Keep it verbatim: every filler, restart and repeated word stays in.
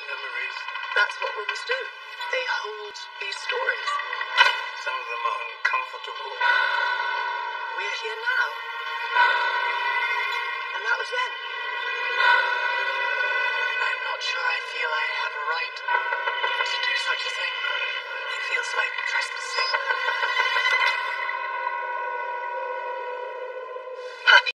memories. That's what rooms do. They hold these stories. Some of them are uncomfortable. We're here now. And that was then. I'm not sure I feel I have a right to do such a thing. It feels like trespassing.